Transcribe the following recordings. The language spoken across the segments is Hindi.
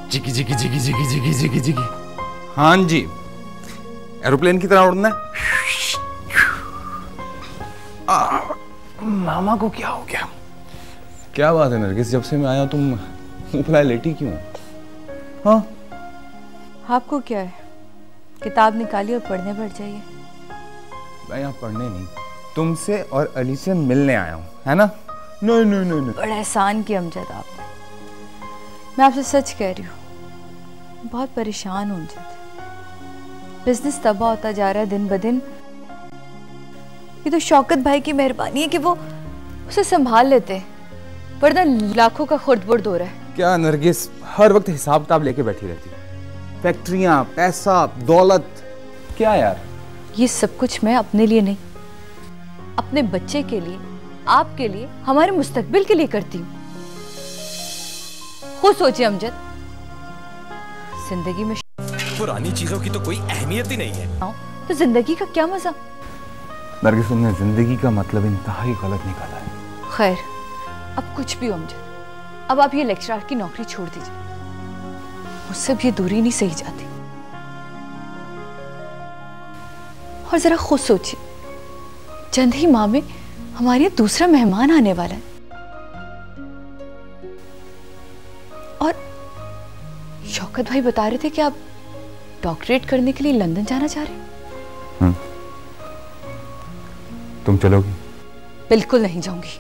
जिगी जिगी जिगी जिगी जिगी जिगी जिगी। हाँ जी, एरोप्लेन की तरह उड़ना है। मामा को क्या हो गया? क्या बात है नरगिस, जब से मैं आया तुम मुंह फुलाए लेटी क्यों? हाँ, आपको क्या है? किताब निकालिए और पढ़ने बैठ जाइए। मैं यहाँ पढ़ने नहीं, तुमसे और अली से मिलने आया हूँ, है ना? नहीं नहीं नहीं नहीं। बड़ा एहसान किया अमजद आपने। मैं आपसे सच कह रही हूँ, बहुत परेशान हूँ अमजद। बिजनेस तबाह होता जा रहा है दिन ब दिन। ये तो शौकत भाई की मेहरबानी है कि वो उसे संभाल लेते, वरना लाखों का खुर्द-बुर्द हो रहा है। क्या नरगिस हर वक्त हिसाब किताब लेके बैठी रहती है? फैक्ट्रियां, पैसा, दौलत, क्या यार? ये सब कुछ मैं अपने लिए नहीं, अपने बच्चे के लिए, आपके लिए, हमारे मुस्तकबिल के लिए करती हूँ। खुद सोचिए अमजद, जिंदगी में पुरानी चीजों की तो कोई अहमियत ही नहीं है, तो जिंदगी का क्या मजा? नरगिस तुमने जिंदगी का मतलब इंतहाई गलत निकाला है। खैर, अब कुछ भी हो अमजद, अब आप ये लेक्चरर की नौकरी छोड़ दीजिए। मुझसे अब ये दूरी नहीं सही जाती। और जरा खुद सोचिए, चंद ही माह में हमारे यहाँ दूसरा मेहमान आने वाला है। और शौकत भाई बता रहे थे कि आप डॉक्टरेट करने के लिए लंदन जाना चाह रहे हैं। तुम चलोगी? बिल्कुल नहीं जाऊंगी,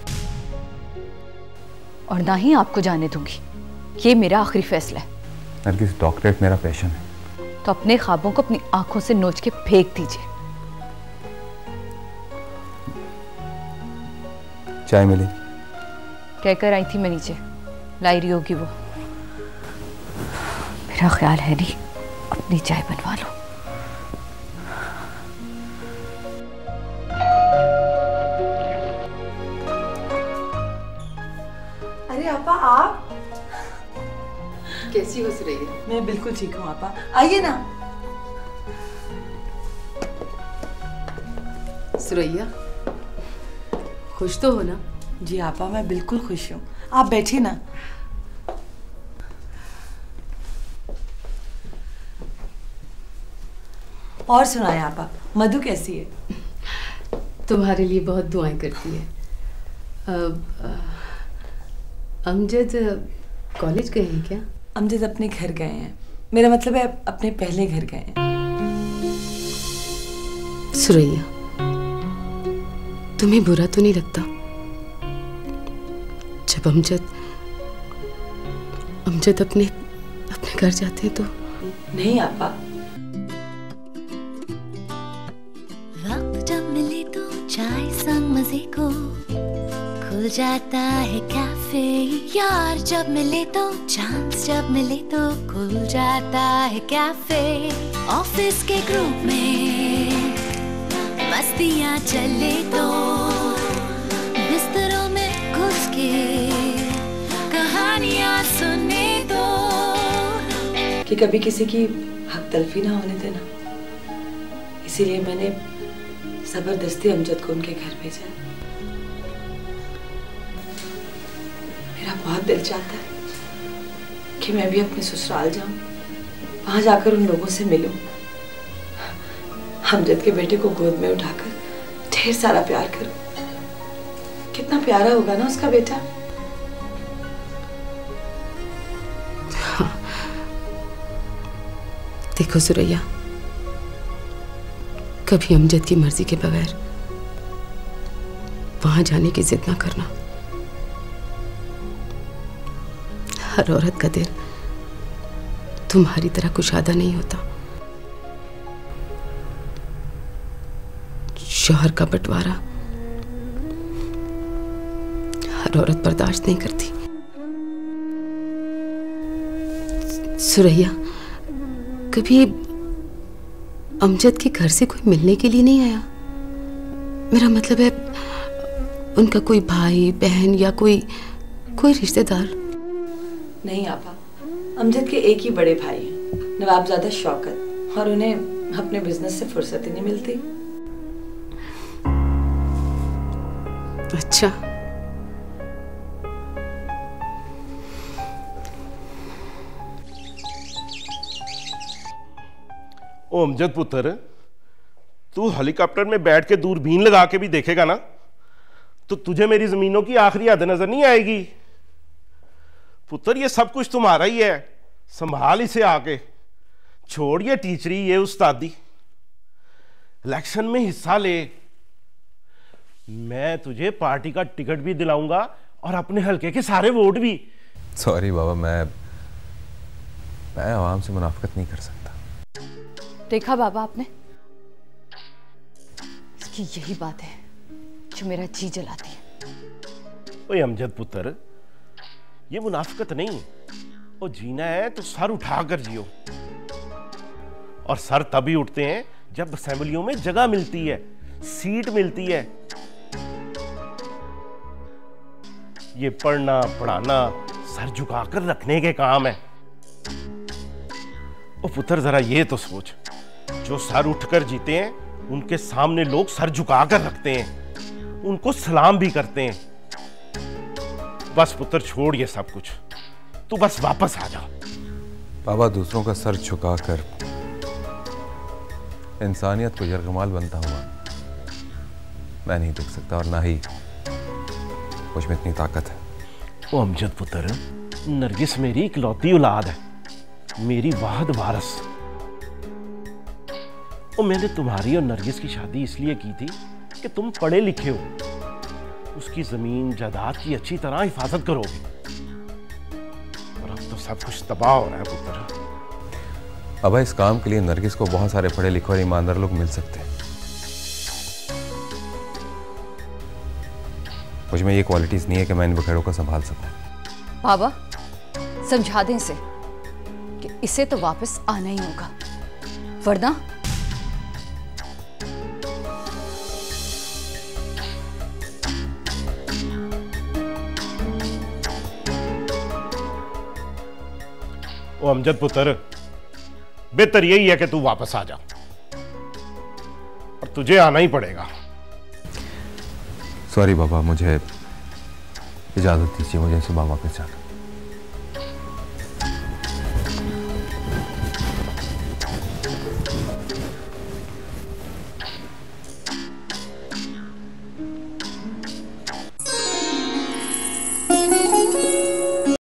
और ना ही आपको जाने दूंगी। ये मेरा आखिरी फैसला है। नरगिस, डॉक्टरेट मेरा पैशन है। तो अपने ख्वाबों को अपनी आंखों से नोच के फेंक दीजिए। चाय मिलेगी? कहकर आई थी मैं नीचे, लाई रही होगी वो। मेरा ख्याल है नहीं, अपनी चाय बनवा लो। अरे आपा, आप कैसी हो सुरैया? मैं बिल्कुल ठीक हूँ आपा, आइए ना। सुरैया, खुश तो हो ना? जी आपा, मैं बिल्कुल खुश हूँ। आप बैठिए ना। और सुनाए आपा, मधु कैसी है? तुम्हारे लिए बहुत दुआएं करती है। अमजद कॉलेज गए हैं क्या? अमजद अपने घर गए हैं। मेरा मतलब है अपने पहले घर गए हैं। सुरैया, तुम्हें बुरा तो नहीं लगता जब अमजद अपने घर जाते हैं तो? नहीं आपा। वक्त जब मिले तो चाय संग मजे को खुल जाता है कैफे यार, जब मिले तो चांस, जब मिले तो खुल जाता है कैफे। ऑफिस के ग्रुप में मस्तियाँ चले तो बिस्तरों में घुस के कहानियाँ सुने तो, कि कभी किसी की हक तलफी ना होने देना, इसीलिए मैंने जबरदस्ती अमजद को उनके घर भेजा। मेरा बहुत दिल चाहता है कि मैं भी अपने ससुराल जाऊं, वहां जाकर उन लोगों से मिलूं, अमजद के बेटे को गोद में उठाकर ढेर सारा प्यार करूं। कितना प्यारा होगा ना उसका बेटा। हाँ। देखो सुरैया, कभी अमजद की मर्जी के बगैर वहां जाने की जिद ना करना। हर औरत का दिल तुम्हारी तरह कुशादा नहीं होता। शौहर का बंटवारा हर औरत बर्दाश्त नहीं करती। सुरैया, कभी अमजद के घर से कोई मिलने के लिए नहीं आया? मेरा मतलब है उनका कोई भाई बहन या कोई रिश्तेदार? नहीं आपा, अमजद के एक ही बड़े भाई हैं, नवाबजादा शौकत, और उन्हें अपने बिजनेस से फुर्सत ही नहीं मिलती। अच्छा, ओ अमजद पुत्र, तू हेलीकॉप्टर में बैठ के दूरबीन लगा के भी देखेगा ना तो तुझे मेरी जमीनों की आखिरी हद नजर नहीं आएगी। पुत्र ये सब कुछ तुम्हारा ही है, संभाल इसे आके। छोड़ ये टीचरी, ये उस्तादी। इलेक्शन में हिस्सा ले, मैं तुझे पार्टी का टिकट भी दिलाऊंगा और अपने हलके के सारे वोट भी। सॉरी बाबा, मैं आवाम से मुनाफिकत नहीं कर सकता। देखा बाबा आपने, इसकी यही बात है जो मेरा जी जलाती है। ओए अमजद पुत्र, ये मुनाफिकत नहीं, वो जीना है तो सर उठाकर जियो। और सर तभी उठते हैं जब असेंबलियों में जगह मिलती है, सीट मिलती है। ये पढ़ना पढ़ाना सर झुकाकर रखने के काम है। ओ पुत्र जरा ये तो सोच, जो सर उठकर जीते हैं उनके सामने लोग सर झुकाकर रखते हैं, उनको सलाम भी करते हैं। बस पुत्र छोड़ ये सब कुछ, तू बस वापस आ जा। बाबा, दूसरों का सर झुकाकर इंसानियत को यरगमाल बनता हुआ मैं नहीं देख सकता, और ना ही मुझ में इतनी ताकत है। ओ अमजद पुत्र, नरगिस मेरी इकलौती औलाद है, मेरी वाहद वारस। और मैंने तुम्हारी और नरगिस की शादी इसलिए की थी कि तुम पढ़े लिखे हो, उसकी जमीन जायदाद की अच्छी तरह हिफाजत करोगे। और अब तो सब कुछ तबाह हो रहा है पुत्र। अब इस काम के लिए नरगिस को बहुत सारे पढ़े लिखे और ईमानदार लोग मिल सकते हैं। मुझ में ये क्वालिटीज नहीं है कि मैं इन बखेड़ों को संभाल सकूं। बाबा समझा दें इसे कि इसे तो वापस आना ही होगा, वरना ओ अमजद पुत्र, बेहतर यही है कि तू वापस आ जा, और तुझे आना ही पड़ेगा। सॉरी बाबा, मुझे इजाजत दीजिए, मुझे सुबह वापस जाना।